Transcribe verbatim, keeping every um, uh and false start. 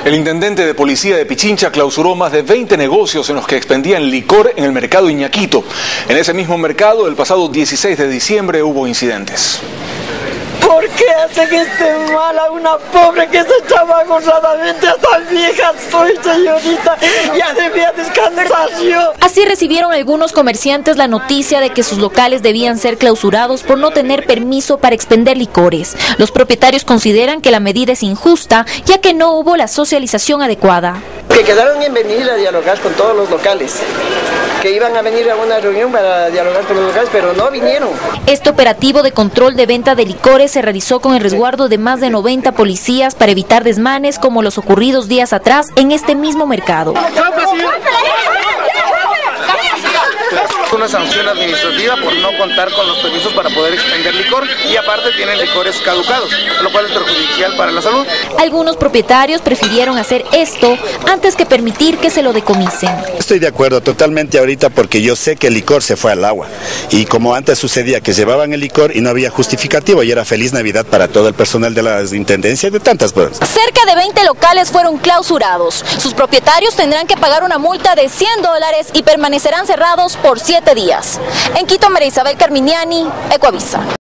El intendente de policía de Pichincha clausuró más de veinte negocios en los que expendían licor en el mercado Iñaquito. En ese mismo mercado, el pasado dieciséis de diciembre hubo incidentes. ¿Por qué hacen este mal a una pobre que se echaba honradamente a tan vieja soy, señorita? Ya debía descansar yo. Así recibieron algunos comerciantes la noticia de que sus locales debían ser clausurados por no tener permiso para expender licores. Los propietarios consideran que la medida es injusta, ya que no hubo la socialización adecuada. Que quedaron en venir a dialogar con todos los locales, que iban a venir a una reunión para dialogar con los locales, pero no vinieron. Este operativo de control de venta de licores se realizó con el resguardo de más de noventa policías para evitar desmanes como los ocurridos días atrás en este mismo mercado. Una sanción administrativa por no contar con los permisos para poder expender licor y aparte tienen licores caducados, lo cual es perjudicial para la salud. Algunos propietarios prefirieron hacer esto antes que permitir que se lo decomisen. Estoy de acuerdo totalmente ahorita porque yo sé que el licor se fue al agua y como antes sucedía que llevaban el licor y no había justificativo y era Feliz Navidad para todo el personal de las intendencias de tantas cosas. Cerca de veinte locales fueron clausurados. Sus propietarios tendrán que pagar una multa de cien dólares y permanecerán cerrados por siete días. En Quito, María Isabel Carminiani, Ecuavisa.